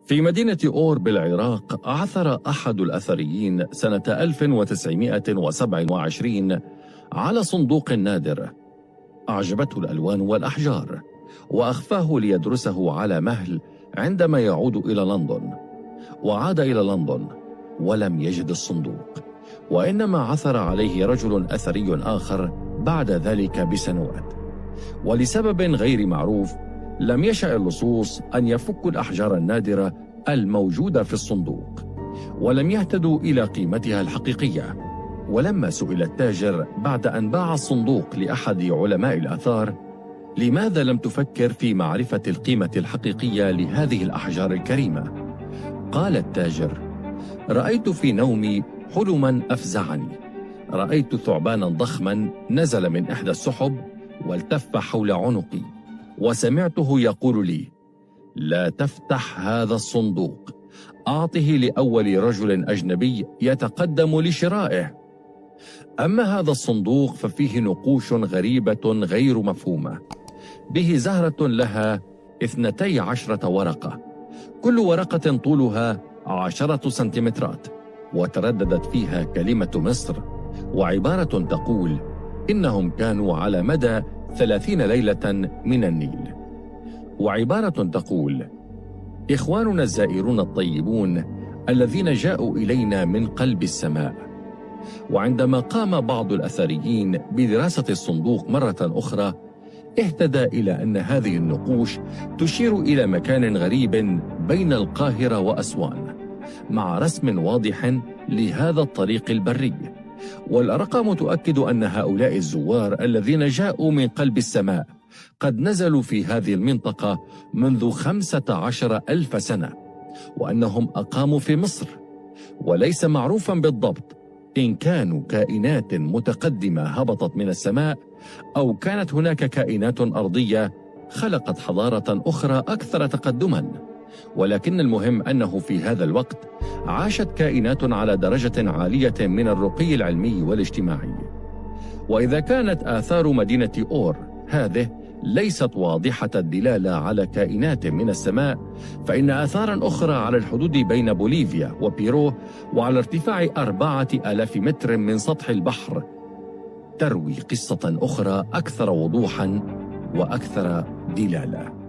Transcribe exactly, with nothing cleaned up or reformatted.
في مدينة أور بالعراق عثر أحد الأثريين سنة ألف وتسعمائة وسبعة وعشرين على صندوق نادر أعجبته الألوان والأحجار، وأخفاه ليدرسه على مهل عندما يعود إلى لندن. وعاد إلى لندن ولم يجد الصندوق، وإنما عثر عليه رجل أثري آخر بعد ذلك بسنوات، ولسبب غير معروف لم يشأ اللصوص أن يفكوا الأحجار النادرة الموجودة في الصندوق، ولم يهتدوا إلى قيمتها الحقيقية. ولما سئل التاجر بعد أن باع الصندوق لأحد علماء الآثار: لماذا لم تفكر في معرفة القيمة الحقيقية لهذه الأحجار الكريمة؟ قال التاجر: رأيت في نومي حلما أفزعني. رأيت ثعبانا ضخما نزل من إحدى السحب والتف حول عنقي، وسمعته يقول لي: لا تفتح هذا الصندوق، أعطه لأول رجل أجنبي يتقدم لشرائه. أما هذا الصندوق ففيه نقوش غريبة غير مفهومة، به زهرة لها اثنتي عشرة ورقة، كل ورقة طولها عشرة سنتيمترات، وترددت فيها كلمة مصر وعبارة تقول إنهم كانوا على مدى ثلاثين ليلة من النيل، وعبارة تقول: إخواننا الزائرون الطيبون الذين جاءوا إلينا من قلب السماء. وعندما قام بعض الأثريين بدراسة الصندوق مرة أخرى، اهتدى إلى أن هذه النقوش تشير إلى مكان غريب بين القاهرة وأسوان، مع رسم واضح لهذا الطريق البري. والأرقام تؤكد أن هؤلاء الزوار الذين جاءوا من قلب السماء قد نزلوا في هذه المنطقة منذ خمسة عشر ألف سنة، وأنهم أقاموا في مصر. وليس معروفا بالضبط إن كانوا كائنات متقدمة هبطت من السماء، أو كانت هناك كائنات أرضية خلقت حضارة أخرى أكثر تقدما. ولكن المهم أنه في هذا الوقت عاشت كائنات على درجة عالية من الرقي العلمي والاجتماعي. وإذا كانت آثار مدينة أور هذه ليست واضحة الدلالة على كائنات من السماء، فإن آثارا أخرى على الحدود بين بوليفيا وبيرو وعلى ارتفاع أربعة آلاف متر من سطح البحر تروي قصة أخرى أكثر وضوحا وأكثر دلالة.